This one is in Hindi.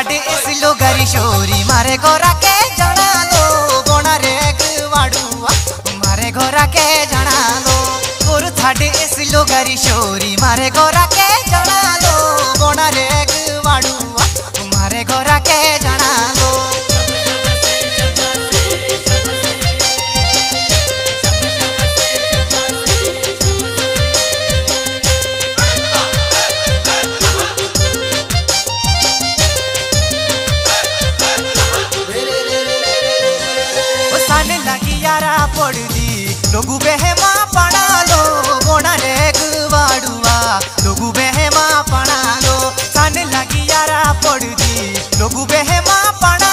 थाडे एसिलो गरी शोरी मारे गोरा के जाना लो बोना रे गवाड़ुआ मारे गोरा के जाना लो और थाडे एसिलो गरी शोरी मारे गोरा के जाना लो बोना रे गवाड़ुआ मारे गोरा के जाना लो पड़दी लोगू बेहमा पड़ा लो बोना रे गवाड़ुआ लोगू बेहमा पड़ा लो साने लगी यारा पड़दी लोगू बेहमा पड़ा